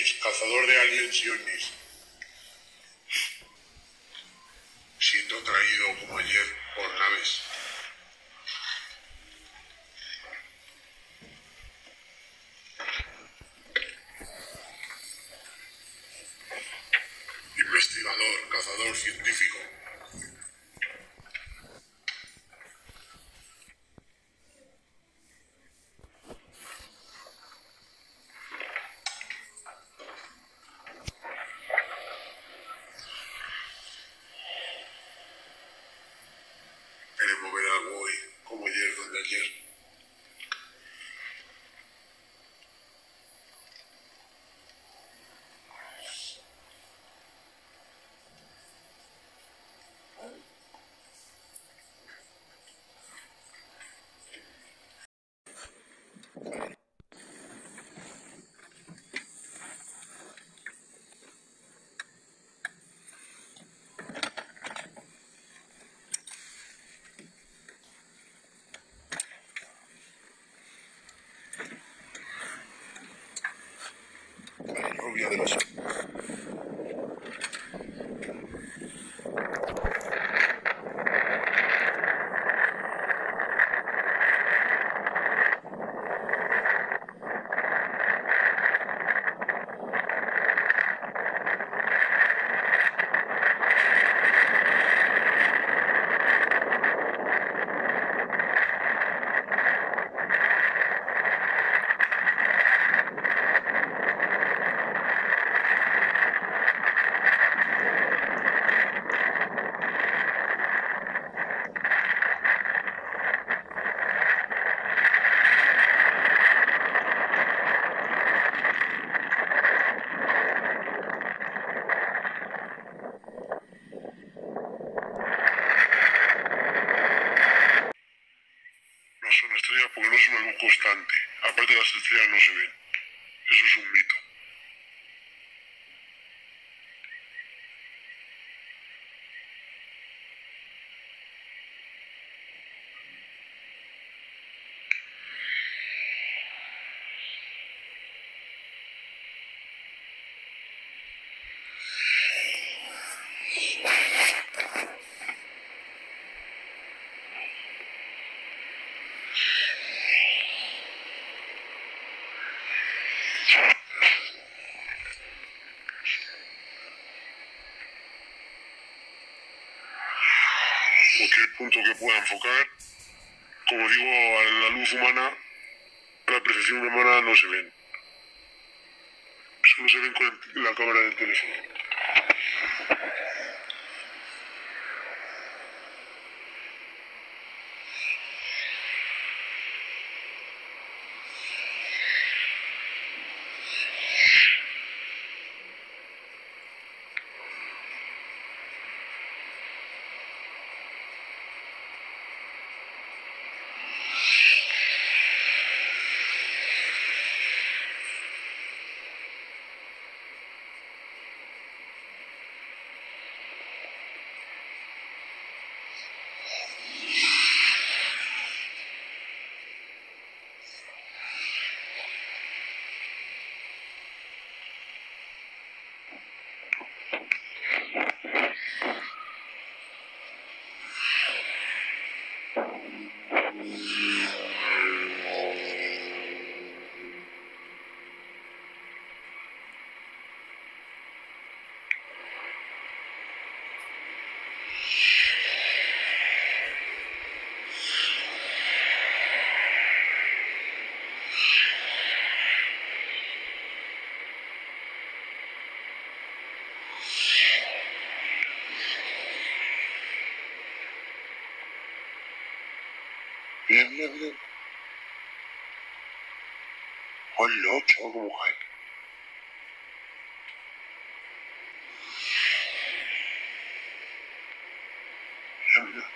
Smith, cazador de aliens y ovnis. Siendo traído como ayer por naves. Investigador, cazador, científico. Queremos ver algo hoy, como ayer, donde ayer. La rubia de los... No son estrellas porque no es una luz constante. Aparte las estrellas no se ven. Eso es un mito. Cualquier punto que pueda enfocar, como digo, a la luz humana, a la percepción humana no se ven. Solo se ven con la cámara del teléfono. Bien, bien, bien. Hola, chaval, cómo cae. Mira, mira.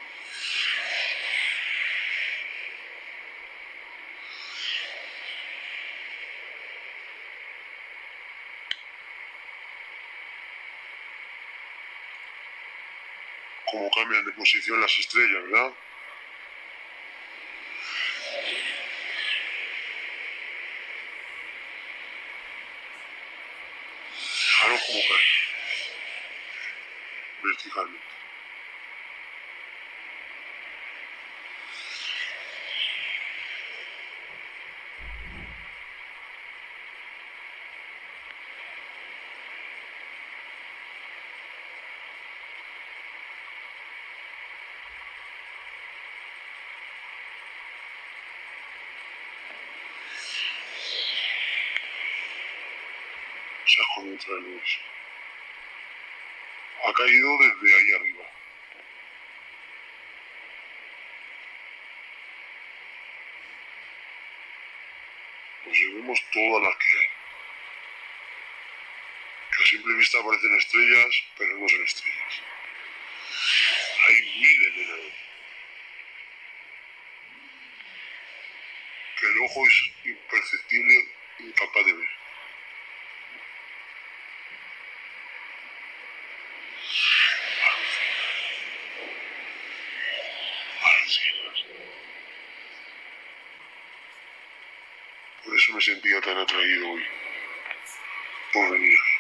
Cómo cambian de posición las estrellas, ¿verdad? vemos cómo cae verticalmente. Se ha jodido otra vez Luis. Ha caído desde ahí arriba. Observemos todas las que hay. Que a simple vista parecen estrellas, pero no son estrellas. Hay miles de enanos. Que el ojo es imperceptible, incapaz de ver. Por eso me sentía tan atraído hoy por venir.